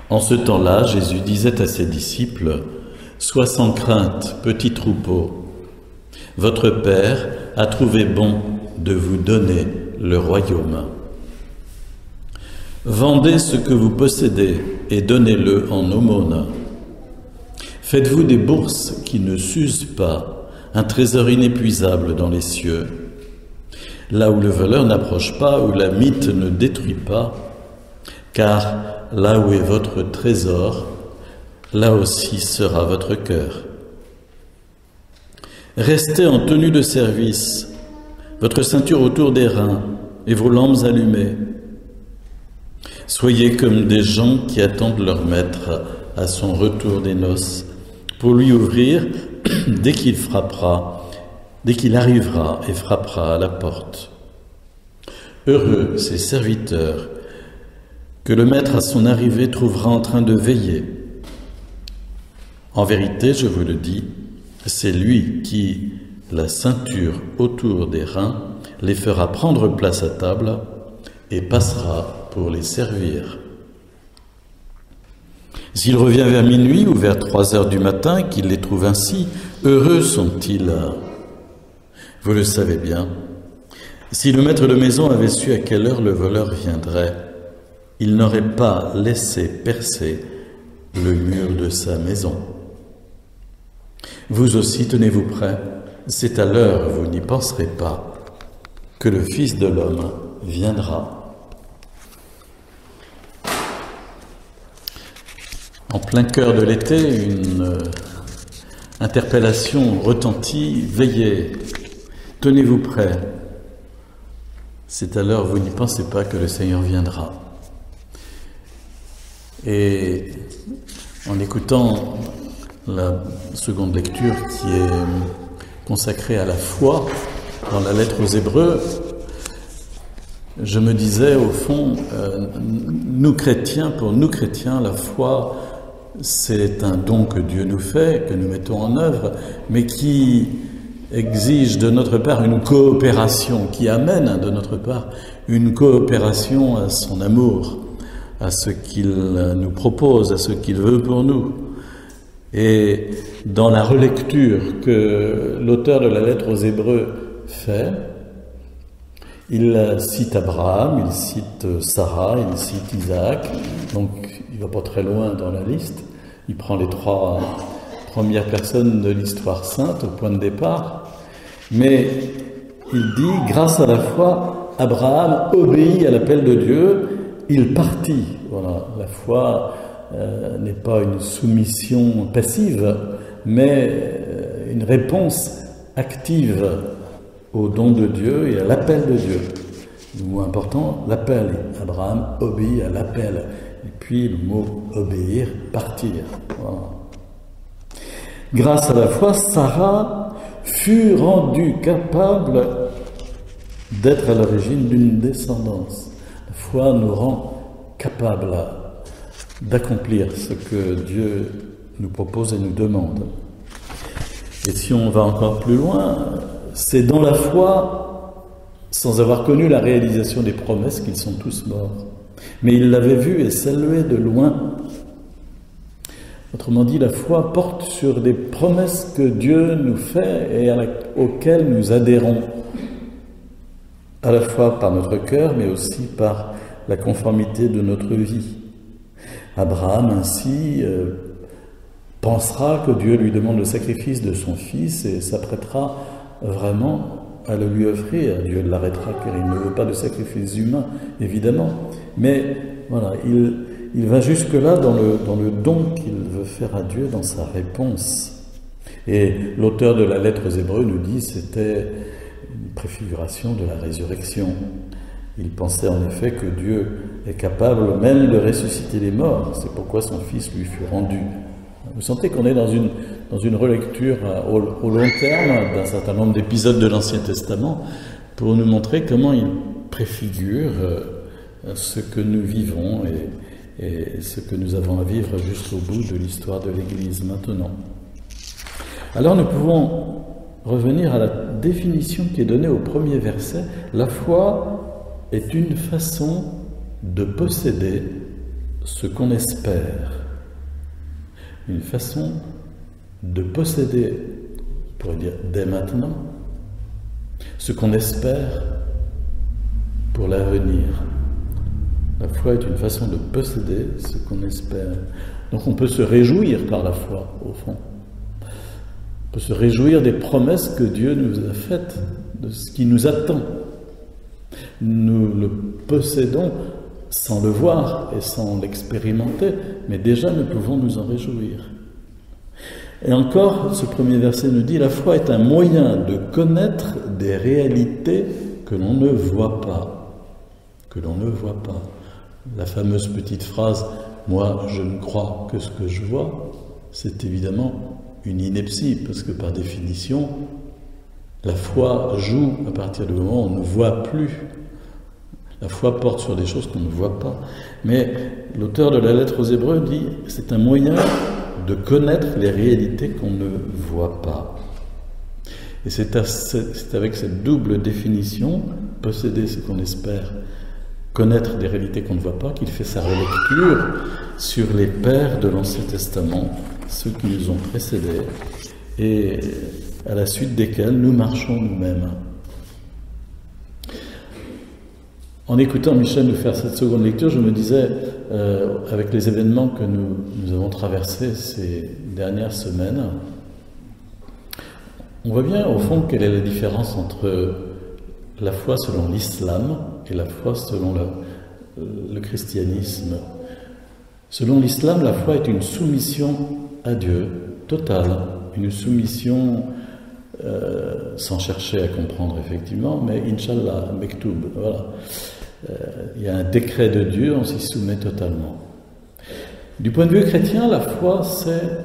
En ce temps-là, Jésus disait à ses disciples, « Sois sans crainte, petit troupeau. Votre Père a trouvé bon de vous donner le royaume. Vendez ce que vous possédez et donnez-le en aumône. Faites-vous des bourses qui ne s'usent pas, un trésor inépuisable dans les cieux, là où le voleur n'approche pas, où la mite ne détruit pas, car là où est votre trésor, là aussi sera votre cœur. Restez en tenue de service, votre ceinture autour des reins et vos lampes allumées. Soyez comme des gens qui attendent leur maître à son retour des noces, pour lui ouvrir dès qu'il arrivera et frappera à la porte. Heureux ces serviteurs que le maître à son arrivée trouvera en train de veiller. En vérité, je vous le dis, c'est lui qui, la ceinture autour des reins, les fera prendre place à table et passera pour les servir. S'il revient vers minuit ou vers 3 heures du matin, qu'il les trouve ainsi, heureux sont-ils. Vous le savez bien, si le maître de maison avait su à quelle heure le voleur viendrait, il n'aurait pas laissé percer le mur de sa maison. Vous aussi, tenez-vous prêts, c'est à l'heure, vous n'y penserez pas, que le Fils de l'homme viendra. En plein cœur de l'été, une interpellation retentit, veillez, tenez-vous prêts. C'est à l'heure, vous n'y pensez pas, que le Seigneur viendra. Et en écoutant la seconde lecture qui est consacrée à la foi dans la lettre aux Hébreux, je me disais au fond, pour nous chrétiens, la foi, c'est un don que Dieu nous fait, que nous mettons en œuvre, mais qui exige de notre part une coopération, qui amène de notre part une coopération à son amour, à ce qu'il nous propose, à ce qu'il veut pour nous. Et dans la relecture que l'auteur de la lettre aux Hébreux fait, il cite Abraham, il cite Sarah, il cite Isaac, donc il ne va pas très loin dans la liste. Il prend les 3 premières personnes de l'histoire sainte au point de départ, mais il dit, grâce à la foi, Abraham obéit à l'appel de Dieu, il partit. Voilà, la foi n'est pas une soumission passive, mais une réponse active au don de Dieu et à l'appel de Dieu. Le mot important, l'appel. Abraham obéit à l'appel. Et puis le mot obéir, partir. Voilà. Grâce à la foi, Sarah fut rendue capable d'être à l'origine d'une descendance. La foi nous rend capables d'accomplir ce que Dieu nous propose et nous demande. Et si on va encore plus loin, c'est dans la foi, sans avoir connu la réalisation des promesses, qu'ils sont tous morts. Mais ils l'avaient vu et saluaient de loin. Autrement dit, la foi porte sur des promesses que Dieu nous fait et auxquelles nous adhérons, à la fois par notre cœur, mais aussi par la conformité de notre vie. Abraham, ainsi, pensera que Dieu lui demande le sacrifice de son fils et s'apprêtera vraiment à le lui offrir. Dieu l'arrêtera car il ne veut pas de sacrifice humain, évidemment. Mais voilà, il va jusque-là dans le don qu'il veut faire à Dieu, dans sa réponse. Et l'auteur de la lettre aux Hébreux nous dit que c'était une préfiguration de la résurrection. Il pensait en effet que Dieu est capable même de ressusciter les morts. C'est pourquoi son Fils lui fut rendu. Vous sentez qu'on est dans une relecture au long terme d'un certain nombre d'épisodes de l'Ancien Testament pour nous montrer comment il préfigure ce que nous vivons et ce que nous avons à vivre jusqu'au bout de l'histoire de l'Église maintenant. Alors nous pouvons revenir à la définition qui est donnée au premier verset. La foi est une façon de posséder ce qu'on espère, une façon de posséder, on pourrait dire dès maintenant, ce qu'on espère pour l'avenir. La foi est une façon de posséder ce qu'on espère. Donc on peut se réjouir par la foi, au fond. On peut se réjouir des promesses que Dieu nous a faites, de ce qui nous attend. Nous le possédons sans le voir et sans l'expérimenter, mais déjà nous pouvons nous en réjouir. Et encore, ce premier verset nous dit, la foi est un moyen de connaître des réalités que l'on ne voit pas. Que l'on ne voit pas. La fameuse petite phrase « Moi, je ne crois que ce que je vois », c'est évidemment une ineptie, parce que par définition, la foi joue à partir du moment où on ne voit plus. La foi porte sur des choses qu'on ne voit pas. Mais l'auteur de la lettre aux Hébreux dit « C'est un moyen de connaître les réalités qu'on ne voit pas ». Et c'est avec cette double définition, posséder ce qu'on espère, connaître des réalités qu'on ne voit pas, qu'il fait sa relecture sur les pères de l'Ancien Testament, ceux qui nous ont précédés, et à la suite desquels nous marchons nous-mêmes. En écoutant Michel nous faire cette seconde lecture, je me disais, avec les événements que nous avons traversés ces dernières semaines, on voit bien au fond quelle est la différence entre la foi selon l'islam et la foi selon le christianisme. Selon l'islam, la foi est une soumission à Dieu totale, une soumission sans chercher à comprendre effectivement, mais Inch'Allah, Mektoub, voilà. Il y a un décret de Dieu, on s'y soumet totalement. Du point de vue chrétien, la foi, c'est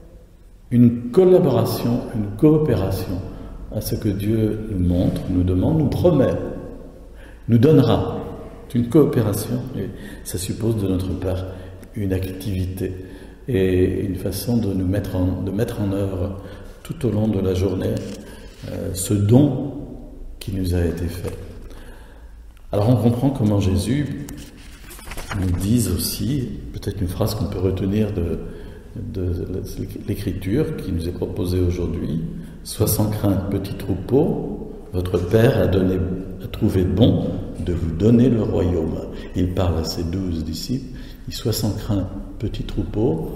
une collaboration, une coopération à ce que Dieu nous montre, nous demande, nous promet, nous donnera. C'est une coopération et ça suppose de notre part une activité et une façon de mettre en œuvre tout au long de la journée ce don qui nous a été fait. Alors on comprend comment Jésus nous dise aussi, peut-être une phrase qu'on peut retenir de l'Écriture qui nous est proposée aujourd'hui, « Sois sans crainte, petit troupeau, votre Père a trouvé bon de vous donner le royaume. » Il parle à ses 12 disciples, il dit « Sois sans crainte, petit troupeau,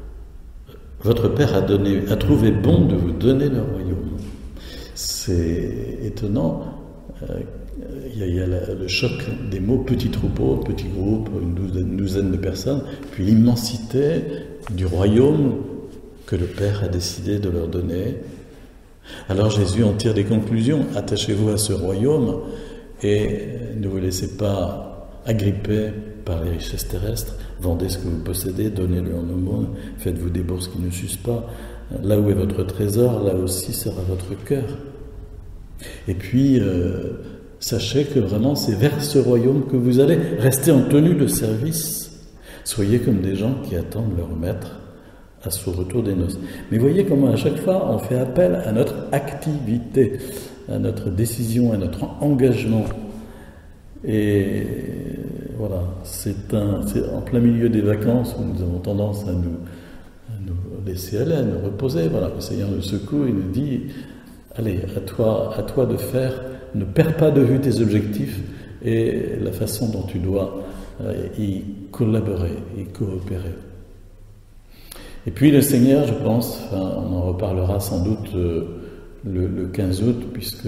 votre Père a trouvé bon de vous donner le royaume. » C'est étonnant, il y a le choc des mots petit troupeau, petit groupe, une douzaine de personnes, puis l'immensité du royaume que le Père a décidé de leur donner. Alors Jésus en tire des conclusions, attachez-vous à ce royaume et ne vous laissez pas agripper par les richesses terrestres, vendez ce que vous possédez, donnez-le en aumône, faites-vous des bourses qui ne s'usent pas, là où est votre trésor, là aussi sera votre cœur. Et puis, sachez que vraiment c'est vers ce royaume que vous allez, rester en tenue de service, soyez comme des gens qui attendent leur maître à son retour des noces. Mais voyez comment à chaque fois on fait appel à notre activité, à notre décision, à notre engagement. Et voilà, c'est en plein milieu des vacances où nous avons tendance à nous laisser aller, à nous reposer. Voilà, le Seigneur nous secoue et nous dit, allez, à toi de faire, ne perds pas de vue tes objectifs et la façon dont tu dois y collaborer, y coopérer. Et puis le Seigneur, je pense, on en reparlera sans doute le 15 août, puisque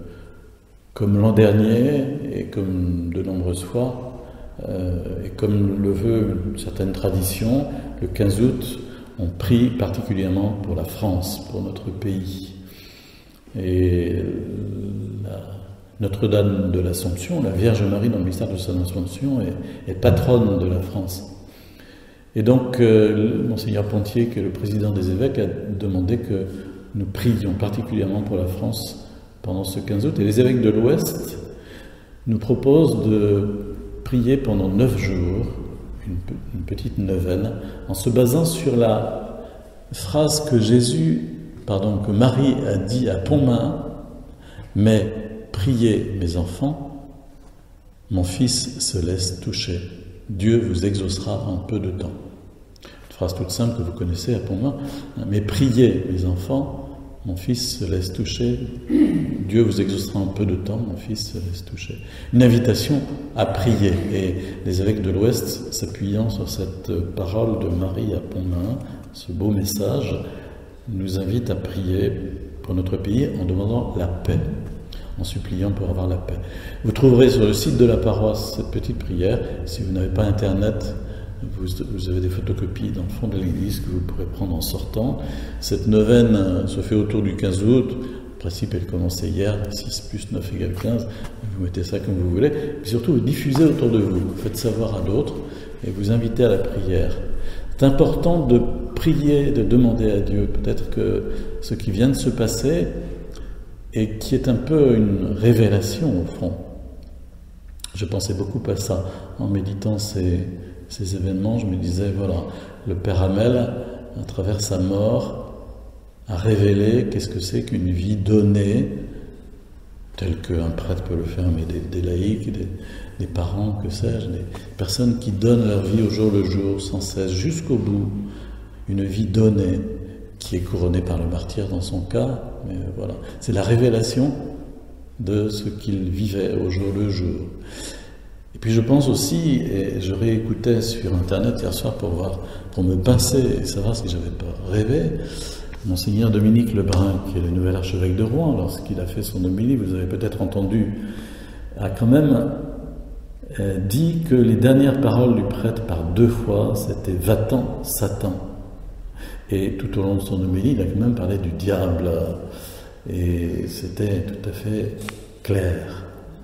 comme l'an dernier, et comme de nombreuses fois, et comme le veut une certaine tradition, le 15 août, on prie particulièrement pour la France, pour notre pays. Et Notre-Dame de l'Assomption, la Vierge Marie dans le mystère de son Assomption, est patronne de la France. Et donc, Monseigneur Pontier, qui est le président des évêques, a demandé que nous prions particulièrement pour la France pendant ce 15 août. Et les évêques de l'Ouest nous proposent de prier pendant 9 jours, une petite neuvaine, en se basant sur la phrase que Marie a dit à Pontmain, « Mais priez mes enfants, mon fils se laisse toucher Dieu vous exaucera en peu de temps. Une phrase toute simple que vous connaissez à Pontmain. Mais priez, mes enfants, mon fils se laisse toucher. Dieu vous exaucera en peu de temps, mon fils se laisse toucher. Une invitation à prier. Et les évêques de l'Ouest, s'appuyant sur cette parole de Marie à Pontmain, ce beau message, nous invitent à prier pour notre pays en demandant la paix, en suppliant pour avoir la paix. Vous trouverez sur le site de la paroisse cette petite prière. Si vous n'avez pas Internet, vous avez des photocopies dans le fond de l'église que vous pourrez prendre en sortant. Cette neuvaine se fait autour du 15 août. En principe, elle commençait hier, 6 plus 9 égale 15. Vous mettez ça comme vous voulez. Et surtout, vous diffusez autour de vous. Vous faites savoir à d'autres et vous invitez à la prière. C'est important de prier, de demander à Dieu. Peut-être que ce qui vient de se passer et qui est un peu une révélation au fond. Je pensais beaucoup à ça en méditant ces événements. Je me disais, voilà, le Père Hamel, à travers sa mort, a révélé qu'est-ce que c'est qu'une vie donnée, telle qu'un prêtre peut le faire, mais des laïcs, des parents, que sais-je, des personnes qui donnent leur vie au jour le jour, sans cesse, jusqu'au bout. Une vie donnée, qui est couronnée par le martyre dans son cas, mais voilà. C'est la révélation de ce qu'il vivait au jour le jour. Et puis je pense aussi, et je réécoutais sur Internet hier soir pour me pincer et savoir si j'avais pas rêvé, Monseigneur Dominique Lebrun, qui est le nouvel archevêque de Rouen, lorsqu'il a fait son homélie, vous avez peut-être entendu, a quand même dit que les dernières paroles du prêtre par 2 fois, c'était « va-t'en, Satan ». Et tout au long de son homélie, il a quand même parlé du diable, et c'était tout à fait clair.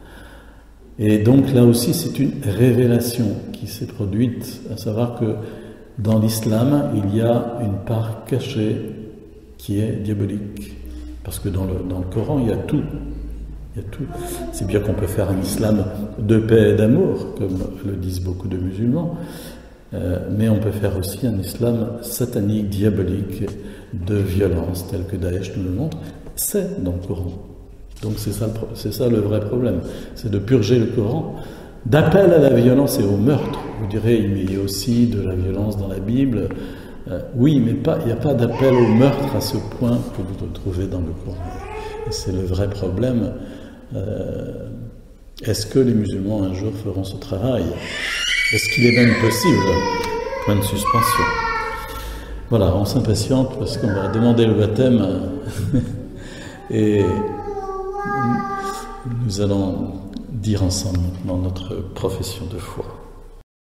Et donc là aussi, c'est une révélation qui s'est produite, à savoir que dans l'islam, il y a une part cachée qui est diabolique. Parce que dans le Coran, il y a tout. Il y a tout. C'est bien qu'on peut faire un islam de paix et d'amour, comme le disent beaucoup de musulmans, mais on peut faire aussi un islam satanique, diabolique, de violence, tel que Daesh nous le montre. C'est dans le Coran. Donc c'est ça le vrai problème, c'est de purger le Coran d'appel à la violence et au meurtre. Vous direz, il y a aussi de la violence dans la Bible. Oui, mais il n'y a pas d'appel au meurtre à ce point que vous retrouvez dans le Coran. Et c'est le vrai problème. Est-ce que les musulmans un jour feront ce travail? Est-ce qu'il est même possible? Point de suspension. Voilà, on s'impatiente parce qu'on va demander le baptême et nous allons dire ensemble maintenant notre profession de foi.